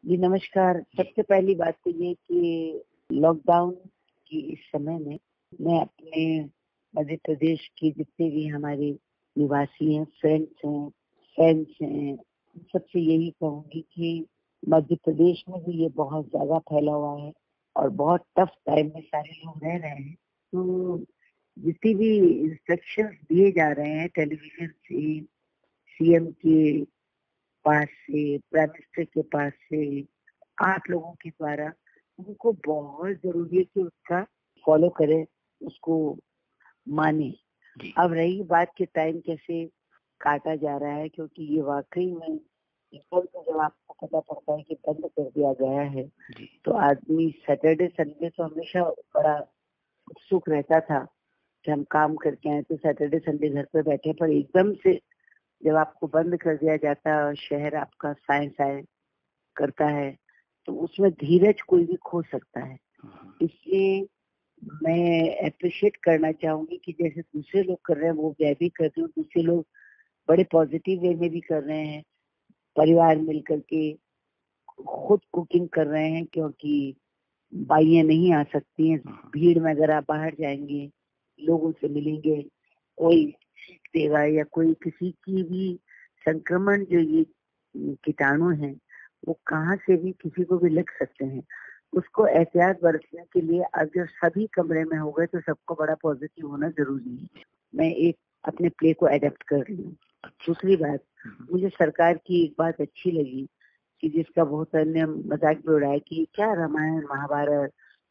जी नमस्कार। सबसे पहली बात तो ये कि लॉकडाउन की इस समय में मैं अपने मध्य प्रदेश के जितने भी हमारे निवासी हैं, फ्रेंड्स हैं, फैन्स हैं, सबसे यही कहूँगी कि मध्य प्रदेश में भी ये बहुत ज़्यादा फैला हुआ है और बहुत टफ टाइम में सारे लोग रह रहे हैं। तो जितनी भी इंस्ट्रक्शंस दिए जा रहे हैं टेलीविज़न से, सीएम के पास से, प्राइम मिनिस्टर के पास से, आप लोगों के द्वारा, उनको बहुत ज़रूरी है कि उसका फ़ॉलो करें, उसको मानें। अब रही बात कि टाइम कैसे काटा जा रहा है, क्योंकि ये वाक़ई में एकदम से जब आपको पता पड़ता है कि बंद कर दिया गया है, तो आदमी सैटरडे, संडे तो हमेशा बड़ा उत्सुक रहता था कि हम काम करके आएँ, तो सैटरडे, संडे घर पे बैठे, पर एकदम से जब आपको बंद कर दिया जाता है और शहर आपका साए-साए करता है, तो उसमें धीरज कोई भी खो सकता है। इसलिए मैं एप्रिशिएट करना चाहूँगी कि जैसे दूसरे लोग कर रहे हैं, वो मैं भी कर रही हूँ, दूसरे लोग बड़े पॉजिटिव वे में भी कर रहे हैं, परिवार मिल कर के खुद कुकिंग कर रहे हैं, क्योंकि बाइयाँ नहीं आ सकती हैं। भीड़ में अगर आप बाहर जाएँगे, लोगों से मिलेंगे, कोई छींक देगा या कोई किसी की भी संक्रमण जो ये कीटाणु हैं, वो कहाँ से भी किसी को भी लग सकते हैं। उसको एहतियात बरतने के लिए अगर सभी कमरे में हो गए तो सबको बड़ा पॉजिटिव होना ज़रूरी है। मैं एक अपने प्ले को एडॉप्ट कर रही हूँ। दूसरी बात, मुझे सरकार की एक बात अच्छी लगी कि जिसका बहुत अन्य मज़ाक भी उड़ाया कि क्या रामायण, महाभारत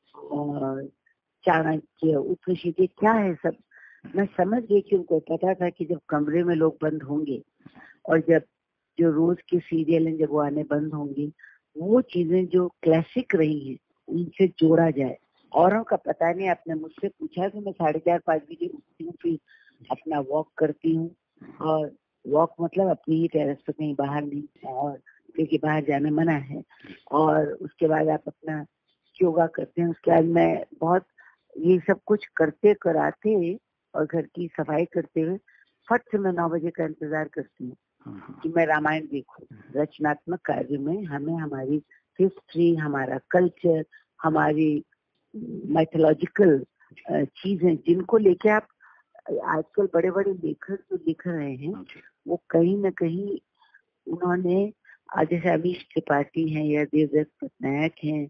चाणक्य, उपनिषद क्या है सब। मैं समझ गई कि उनको पता था कि जब कमरे में लोग बंद होंगे और जब जो रोज के सीरियल हैं जब वो आने बंद होंगी, वो चीजें जो क्लासिक रही हैं उनसे जोड़ा जाए। औरों का पता नहीं, आपने मुझसे पूछा तो मैं 4:30-5 बजे उठती हूँ, फिर अपना वॉक करती हूँ, और वॉक मतलब अपनी ही टेरेस पे, कहीं बाहर नहीं, और क्योंकि बाहर जाना मना है। और उसके बाद आप अपना योगा करते हैं। उसके बाद मैं बहुत ये सब कुछ करते कराते और घर की सफाई करते हुए फट से मैं 9 बजे का इंतजार करती हूँ कि मैं रामायण देखूं। रचनात्मक कार्य में हमें हमारी हिस्ट्री, हमारा कल्चर, हमारी माइथोलॉजिकल चीजें जिनको लेके आप आजकल बड़े-बड़े लेखक जो लिख रहे हैं, वो कहीं न कहीं उन्होंने जैसे अमीश त्रिपाठी हैं या देवदत्त पटनायक हैं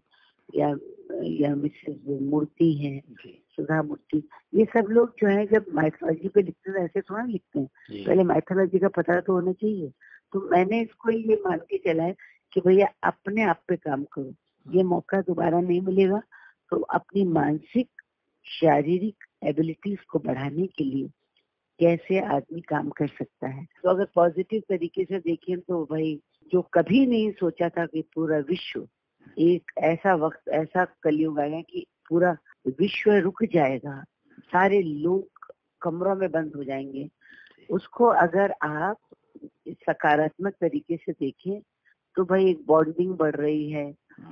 या मिसेस मूर्ति हैं, सुधा मूर्ति, ये सब लोग जो है जब माइथोलॉजी पे लिखते हैं ऐसे थोड़ा लिखते हैं, पहले माइथोलॉजी का पता तो होना चाहिए। तो मैंने इसको ये मान के चला है कि भैया अपने आप पे काम करो, ये मौका दोबारा नहीं मिलेगा, तो अपनी मानसिक शारीरिक एबिलिटीज को बढ़ाने के लिए कैसे आदमी काम कर सकता है। तो अगर पॉजिटिव तरीके से देखें तो भाई जो कभी नहीं सोचा था कि पूरा विश्व एक ऐसा वक्त, ऐसा कलयुग आएगा कि पूरा विश्व रुक जाएगा, सारे लोग कमरों में बंद हो जाएंगे, उसको अगर आप सकारात्मक तरीके से देखें तो भाई एक बॉन्डिंग बढ़ रही है,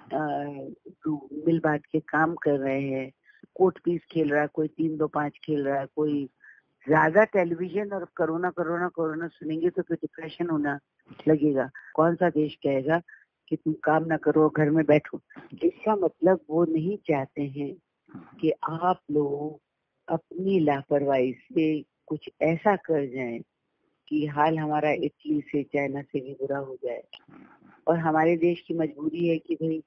मिल बांट के काम कर रहे हैं, कोर्ट पीस खेल रहा है, कोई 3-2-5 खेल रहा है, कोई ज्यादा टेलीविजन और कोरोना कोरोना कोरोना सुनेंगे तो फिर डिप्रेशन होना लगेगा। कौन सा देश कहेगा कि तुम काम ना करो, घर में बैठो। इसका मतलब वो नहीं चाहते हैं कि आप लोग अपनी लापरवाही से कुछ ऐसा कर जाएं कि हाल हमारा इटली से, चाइना से भी बुरा हो जाए। और हमारे देश की मजबूरी है कि भाई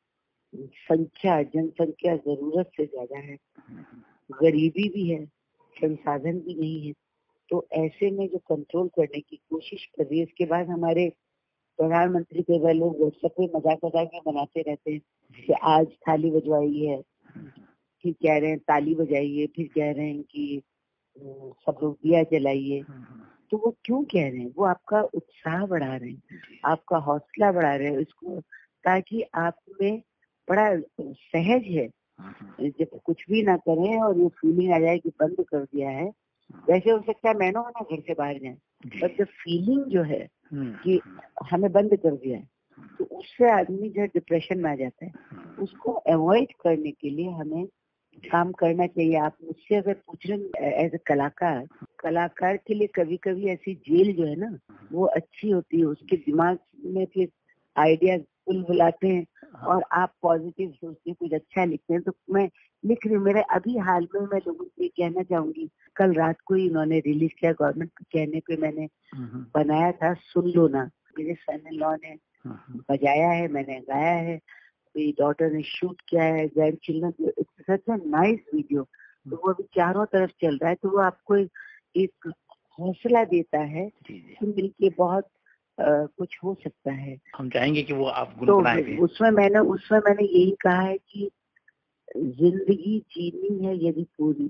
जनसंख्या जरूरत से ज्यादा है, गरीबी भी है, संसाधन भी नहीं है। तो ऐसे में जो कंट्रोल करने की कोशिश कर रही है, इसके बाद हमारे प्रधानमंत्री के वह लोग व्हाट्सएप पे मजाक में बनाते रहते हैं कि आज थाली बजवाई है, फिर कह रहे हैं ताली बजाइए, फिर कह रहे हैं कि सब लोग दिया जलाइए। तो वो क्यों कह रहे हैं? वो आपका उत्साह बढ़ा रहे हैं, आपका हौसला बढ़ा रहे हैं, इसको, ताकि आप में बड़ा सहज है जब कुछ भी ना करें और ये फीलिंग आ जाए कि बंद कर दिया है। वैसे हो सकता है महीनों ना घर से बाहर जाए, पर जब फीलिंग जो है कि हमें बंद कर दिया है, तो उससे आदमी जो डिप्रेशन में आ जाता है। उसको अवॉइड करने के लिए हमें काम करना चाहिए। आप मुझसे अगर पूछ रहे हैं एज ए कलाकार के लिए कभी कभी ऐसी जेल जो है ना वो अच्छी होती है, उसके दिमाग में फिर आइडिया बुलाते हैं और आप पॉजिटिव सोचते हैं, कुछ अच्छा लिखते हैं, तो मैं लिख रही हूँ। मेरे अभी हाल में मैं लोगों से कहना चाहूंगी, कल रात को ही इन्होंने रिलीज किया, गवर्नमेंट के कहने पे मैंने बनाया था, सुन लो ना। मेरे सन इन लॉ ने बजाया है, मैंने गाया है, मेरी डॉटर ने शूट किया है, grand children, it's such a nice video. तो वो अभी चारों तरफ चल रहा है, तो वो आपको एक हौसला देता है कि मिलके बहुत कुछ हो सकता है। हम चाहेंगे कि वो आप गुनगुनाएं भी। उसमें मैंने यही कहा है कि जिंदगी जीनी है यदि पूरी,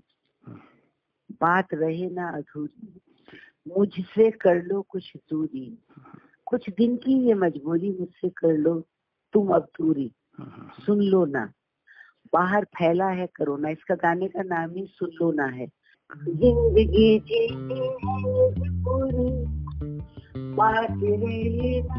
बात रहे ना अधूरी, मुझसे कर लो कुछ दूरी, कुछ दिन की ये मजबूरी, मुझसे कर लो तुम अब दूरी, सुन लो ना, बाहर फैला है कोरोना। इसका गाने का नाम ही सुन लो ना है। जिंदगी जीनी है यदि पूरी, बात रहे ना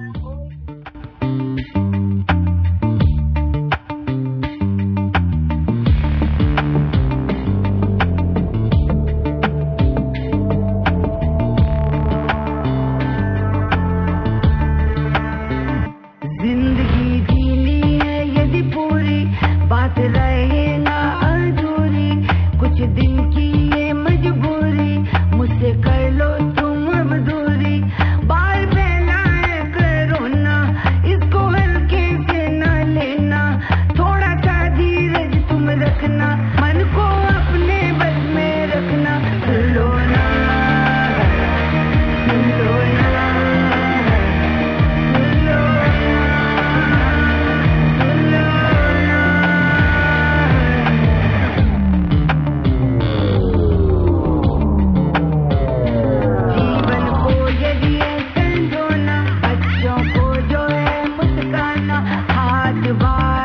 हाथ